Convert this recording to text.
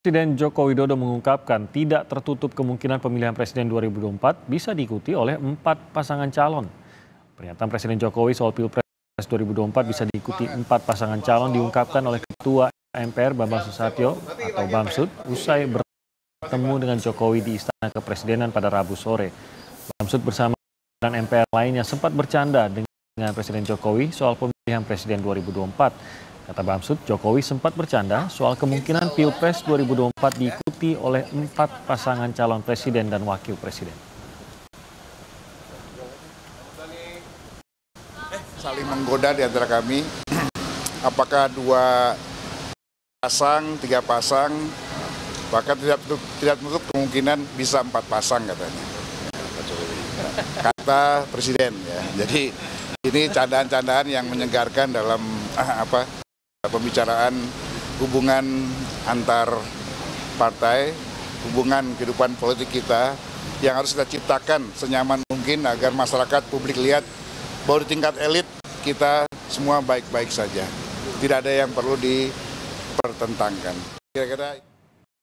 Presiden Joko Widodo mengungkapkan tidak tertutup kemungkinan pemilihan presiden 2024 bisa diikuti oleh 4 pasangan calon. Pernyataan Presiden Jokowi soal Pilpres 2024 bisa diikuti 4 pasangan calon diungkapkan oleh Ketua MPR Bambang Susatyo atau Bamsud usai bertemu dengan Jokowi di Istana Kepresidenan pada Rabu sore. Bamsud bersama dengan MPR lainnya sempat bercanda dengan Presiden Jokowi soal pemilihan presiden 2024. Kata Bamsud, Jokowi sempat bercanda soal kemungkinan Pilpres 2024 diikuti oleh 4 pasangan calon presiden dan wakil presiden. Saling menggoda di antara kami, apakah 2 pasang, 3 pasang, bahkan tidak menutup kemungkinan bisa 4 pasang katanya. Kata Presiden ya. Jadi ini candaan-candaan yang menyegarkan dalam pembicaraan hubungan antar partai, hubungan kehidupan politik kita yang harus kita ciptakan senyaman mungkin agar masyarakat publik lihat bahwa di tingkat elit kita semua baik-baik saja. Tidak ada yang perlu dipertentangkan. Kira-kira